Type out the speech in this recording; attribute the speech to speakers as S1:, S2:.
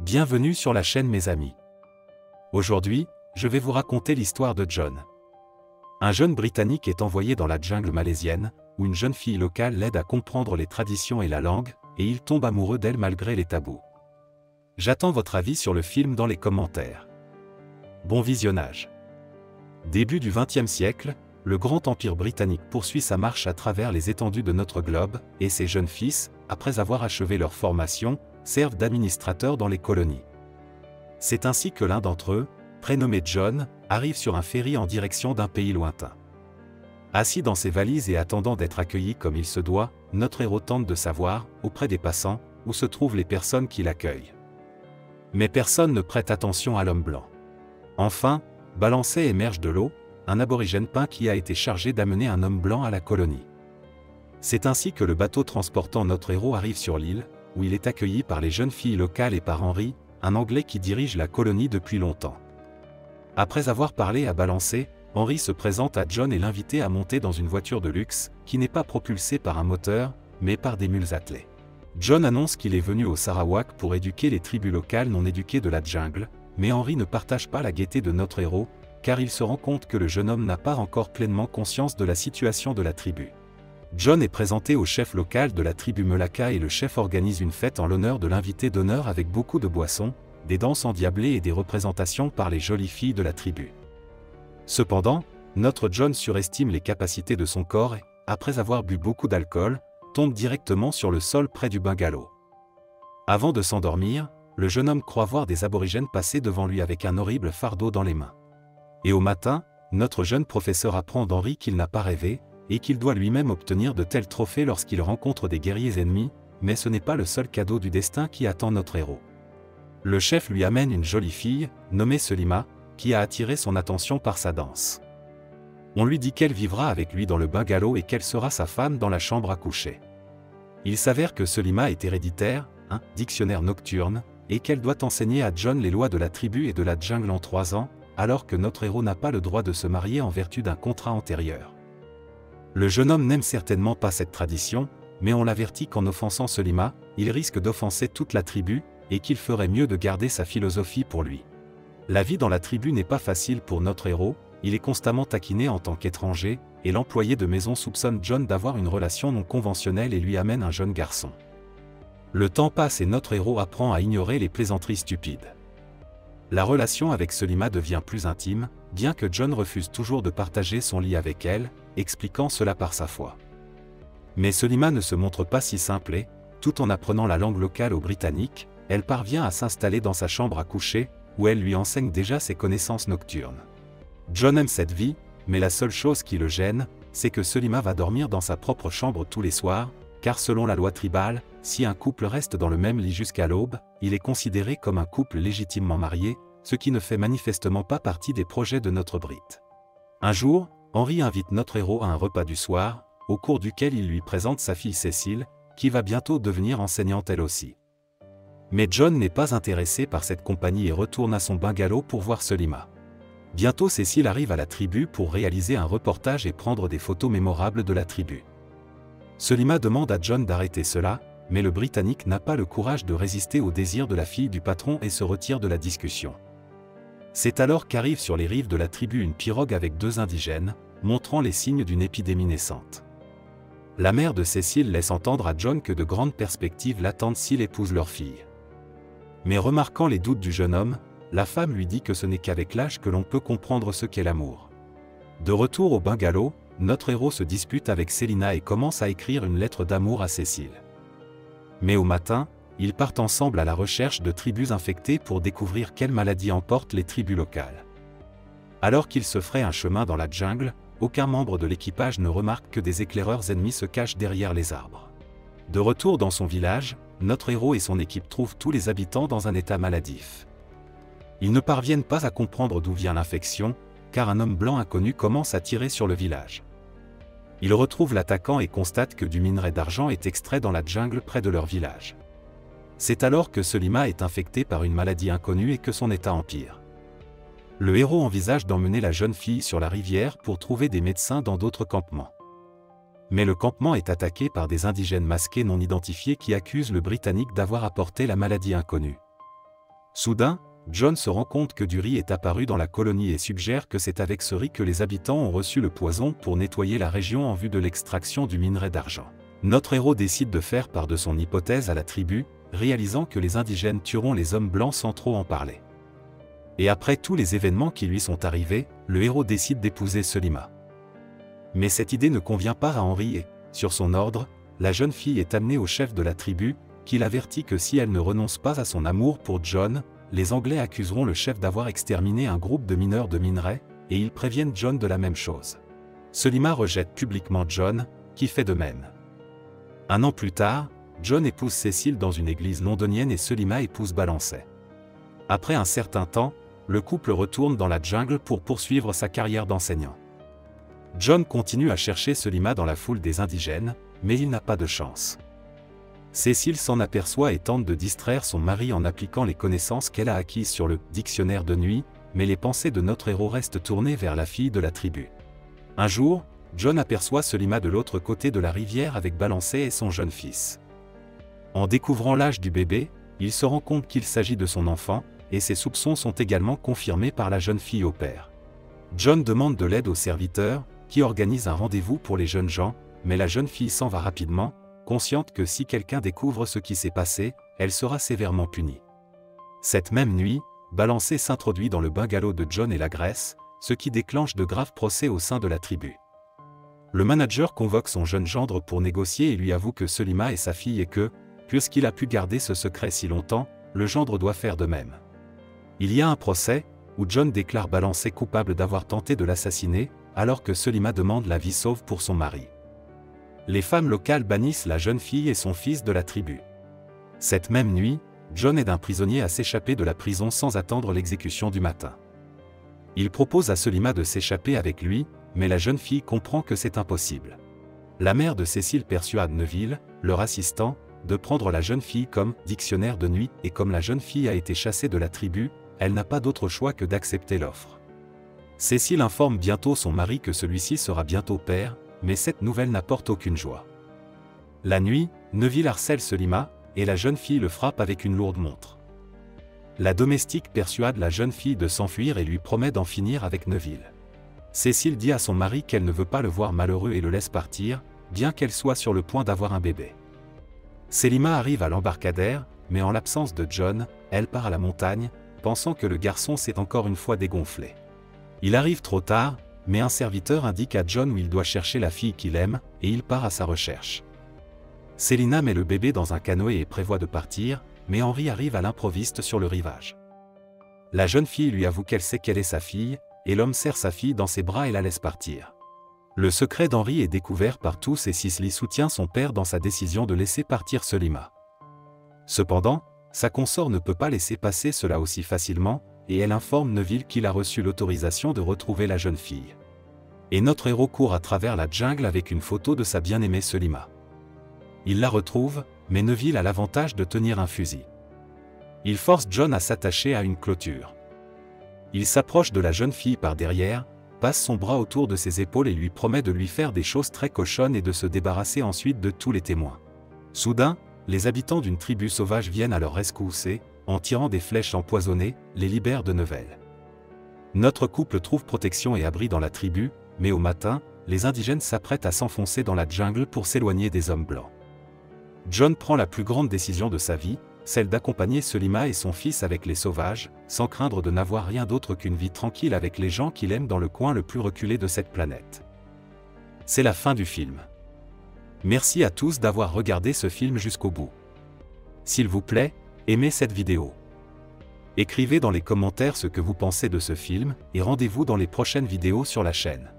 S1: Bienvenue sur la chaîne mes amis. Aujourd'hui, je vais vous raconter l'histoire de John. Un jeune Britannique est envoyé dans la jungle malaisienne, où une jeune fille locale l'aide à comprendre les traditions et la langue, et il tombe amoureux d'elle malgré les tabous. J'attends votre avis sur le film dans les commentaires. Bon visionnage. Début du XXe siècle, le grand empire britannique poursuit sa marche à travers les étendues de notre globe, et ses jeunes fils, après avoir achevé leur formation, servent d'administrateurs dans les colonies. C'est ainsi que l'un d'entre eux, prénommé John, arrive sur un ferry en direction d'un pays lointain. Assis dans ses valises et attendant d'être accueilli comme il se doit, notre héros tente de savoir, auprès des passants, où se trouvent les personnes qui l'accueillent. Mais personne ne prête attention à l'homme blanc. Enfin, balancé émerge de l'eau, un aborigène peint qui a été chargé d'amener un homme blanc à la colonie. C'est ainsi que le bateau transportant notre héros arrive sur l'île, où il est accueilli par les jeunes filles locales et par Henry, un Anglais qui dirige la colonie depuis longtemps. Après avoir parlé à Balancé, Henry se présente à John et l'invite à monter dans une voiture de luxe, qui n'est pas propulsée par un moteur, mais par des mules attelées. John annonce qu'il est venu au Sarawak pour éduquer les tribus locales non éduquées de la jungle, mais Henry ne partage pas la gaieté de notre héros, car il se rend compte que le jeune homme n'a pas encore pleinement conscience de la situation de la tribu. John est présenté au chef local de la tribu Melaka et le chef organise une fête en l'honneur de l'invité d'honneur avec beaucoup de boissons, des danses endiablées et des représentations par les jolies filles de la tribu. Cependant, notre John surestime les capacités de son corps et, après avoir bu beaucoup d'alcool, tombe directement sur le sol près du bungalow. Avant de s'endormir, le jeune homme croit voir des aborigènes passer devant lui avec un horrible fardeau dans les mains. Et au matin, notre jeune professeur apprend d'Henry qu'il n'a pas rêvé, et qu'il doit lui-même obtenir de tels trophées lorsqu'il rencontre des guerriers ennemis, mais ce n'est pas le seul cadeau du destin qui attend notre héros. Le chef lui amène une jolie fille, nommée Selima, qui a attiré son attention par sa danse. On lui dit qu'elle vivra avec lui dans le bungalow et qu'elle sera sa femme dans la chambre à coucher. Il s'avère que Selima est héréditaire, un dictionnaire nocturne, et qu'elle doit enseigner à John les lois de la tribu et de la jungle en 3 ans, alors que notre héros n'a pas le droit de se marier en vertu d'un contrat antérieur. Le jeune homme n'aime certainement pas cette tradition, mais on l'avertit qu'en offensant Selima, il risque d'offenser toute la tribu, et qu'il ferait mieux de garder sa philosophie pour lui. La vie dans la tribu n'est pas facile pour notre héros, il est constamment taquiné en tant qu'étranger, et l'employé de maison soupçonne John d'avoir une relation non conventionnelle et lui amène un jeune garçon. Le temps passe et notre héros apprend à ignorer les plaisanteries stupides. La relation avec Selima devient plus intime, bien que John refuse toujours de partager son lit avec elle, expliquant cela par sa foi. Mais Selima ne se montre pas si simple et, tout en apprenant la langue locale aux Britanniques, elle parvient à s'installer dans sa chambre à coucher, où elle lui enseigne déjà ses connaissances nocturnes. John aime cette vie, mais la seule chose qui le gêne, c'est que Selima va dormir dans sa propre chambre tous les soirs, car selon la loi tribale, si un couple reste dans le même lit jusqu'à l'aube, il est considéré comme un couple légitimement marié, ce qui ne fait manifestement pas partie des projets de notre Brit. Un jour, Henry invite notre héros à un repas du soir, au cours duquel il lui présente sa fille Cécile, qui va bientôt devenir enseignante elle aussi. Mais John n'est pas intéressé par cette compagnie et retourne à son bungalow pour voir Selima. Bientôt Cécile arrive à la tribu pour réaliser un reportage et prendre des photos mémorables de la tribu. Selima demande à John d'arrêter cela, mais le Britannique n'a pas le courage de résister au désir de la fille du patron et se retire de la discussion. C'est alors qu'arrive sur les rives de la tribu une pirogue avec 2 indigènes, montrant les signes d'une épidémie naissante. La mère de Cécile laisse entendre à John que de grandes perspectives l'attendent s'il épouse leur fille. Mais remarquant les doutes du jeune homme, la femme lui dit que ce n'est qu'avec l'âge que l'on peut comprendre ce qu'est l'amour. De retour au bungalow, notre héros se dispute avec Selina et commence à écrire une lettre d'amour à Cécile. Mais au matin, ils partent ensemble à la recherche de tribus infectées pour découvrir quelle maladie emporte les tribus locales. Alors qu'ils se feraient un chemin dans la jungle, aucun membre de l'équipage ne remarque que des éclaireurs ennemis se cachent derrière les arbres. De retour dans son village, notre héros et son équipe trouvent tous les habitants dans un état maladif. Ils ne parviennent pas à comprendre d'où vient l'infection, car un homme blanc inconnu commence à tirer sur le village. Ils retrouvent l'attaquant et constatent que du minerai d'argent est extrait dans la jungle près de leur village. C'est alors que Selima est infectée par une maladie inconnue et que son état empire. Le héros envisage d'emmener la jeune fille sur la rivière pour trouver des médecins dans d'autres campements. Mais le campement est attaqué par des indigènes masqués non identifiés qui accusent le Britannique d'avoir apporté la maladie inconnue. Soudain, John se rend compte que du riz est apparu dans la colonie et suggère que c'est avec ce riz que les habitants ont reçu le poison pour nettoyer la région en vue de l'extraction du minerai d'argent. Notre héros décide de faire part de son hypothèse à la tribu, réalisant que les indigènes tueront les hommes blancs sans trop en parler. Et après tous les événements qui lui sont arrivés, le héros décide d'épouser Selima. Mais cette idée ne convient pas à Henry et, sur son ordre, la jeune fille est amenée au chef de la tribu, qui l'avertit que si elle ne renonce pas à son amour pour John, les Anglais accuseront le chef d'avoir exterminé un groupe de mineurs de minerais, et ils préviennent John de la même chose. Selima rejette publiquement John, qui fait de même. Un an plus tard, John épouse Cécile dans une église londonienne et Selima épouse Balancet. Après un certain temps, le couple retourne dans la jungle pour poursuivre sa carrière d'enseignant. John continue à chercher Selima dans la foule des indigènes, mais il n'a pas de chance. Cécile s'en aperçoit et tente de distraire son mari en appliquant les connaissances qu'elle a acquises sur le « dictionnaire de nuit », mais les pensées de notre héros restent tournées vers la fille de la tribu. Un jour, John aperçoit Selima de l'autre côté de la rivière avec Balancet et son jeune fils. En découvrant l'âge du bébé, il se rend compte qu'il s'agit de son enfant, et ses soupçons sont également confirmés par la jeune fille au père. John demande de l'aide aux serviteurs, qui organisent un rendez-vous pour les jeunes gens, mais la jeune fille s'en va rapidement, consciente que si quelqu'un découvre ce qui s'est passé, elle sera sévèrement punie. Cette même nuit, Balancet s'introduit dans le bungalow de John et l'agresse, ce qui déclenche de graves procès au sein de la tribu. Le manager convoque son jeune gendre pour négocier et lui avoue que Selima est sa fille et que, puisqu'il a pu garder ce secret si longtemps, le gendre doit faire de même. Il y a un procès, où John déclare Balancet coupable d'avoir tenté de l'assassiner, alors que Selima demande la vie sauve pour son mari. Les femmes locales bannissent la jeune fille et son fils de la tribu. Cette même nuit, John aide un prisonnier à s'échapper de la prison sans attendre l'exécution du matin. Il propose à Selima de s'échapper avec lui, mais la jeune fille comprend que c'est impossible. La mère de Cécile persuade Neville, leur assistant, de prendre la jeune fille comme « dictionnaire de nuit » et comme la jeune fille a été chassée de la tribu, elle n'a pas d'autre choix que d'accepter l'offre. Cécile informe bientôt son mari que celui-ci sera bientôt père, mais cette nouvelle n'apporte aucune joie. La nuit, Neville harcèle Selima, et la jeune fille le frappe avec une lourde montre. La domestique persuade la jeune fille de s'enfuir et lui promet d'en finir avec Neville. Cécile dit à son mari qu'elle ne veut pas le voir malheureux et le laisse partir, bien qu'elle soit sur le point d'avoir un bébé. Selima arrive à l'embarcadère, mais en l'absence de John, elle part à la montagne, pensant que le garçon s'est encore une fois dégonflé. Il arrive trop tard, mais un serviteur indique à John où il doit chercher la fille qu'il aime, et il part à sa recherche. Selina met le bébé dans un canoë et prévoit de partir, mais Henry arrive à l'improviste sur le rivage. La jeune fille lui avoue qu'elle sait qu'elle est sa fille, et l'homme serre sa fille dans ses bras et la laisse partir. Le secret d'Henry est découvert par tous et Cicely soutient son père dans sa décision de laisser partir Selima. Cependant, sa consort ne peut pas laisser passer cela aussi facilement, et elle informe Neville qu'il a reçu l'autorisation de retrouver la jeune fille. Et notre héros court à travers la jungle avec une photo de sa bien-aimée Selima. Il la retrouve, mais Neville a l'avantage de tenir un fusil. Il force John à s'attacher à une clôture. Il s'approche de la jeune fille par derrière, passe son bras autour de ses épaules et lui promet de lui faire des choses très cochonnes et de se débarrasser ensuite de tous les témoins. Soudain, les habitants d'une tribu sauvage viennent à leur rescousse et, en tirant des flèches empoisonnées, les libèrent de Neville. Notre couple trouve protection et abri dans la tribu, mais au matin, les indigènes s'apprêtent à s'enfoncer dans la jungle pour s'éloigner des hommes blancs. John prend la plus grande décision de sa vie, celle d'accompagner Selima et son fils avec les sauvages, sans craindre de n'avoir rien d'autre qu'une vie tranquille avec les gens qu'il aime dans le coin le plus reculé de cette planète. C'est la fin du film. Merci à tous d'avoir regardé ce film jusqu'au bout. S'il vous plaît, aimez cette vidéo. Écrivez dans les commentaires ce que vous pensez de ce film, et rendez-vous dans les prochaines vidéos sur la chaîne.